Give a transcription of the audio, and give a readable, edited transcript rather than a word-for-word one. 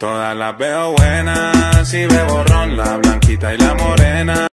Todas las veo buenas, si bebo ron, la blanquita y la morena.